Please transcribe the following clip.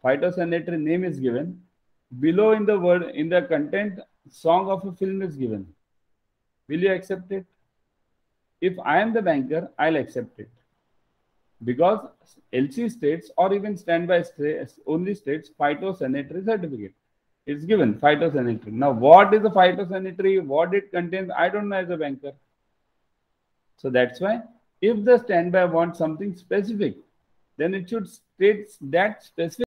phytosanitary name is given. Below in the word, in the content, song of a film is given. Will you accept it? If I am the banker, I'll accept it. Because LC states or even standby states only states phytosanitary certificate. It's given phytosanitary. Now, what is the phytosanitary? What it contains? I don't know as a banker. So that's why if the standby wants something specific, then it should state that specific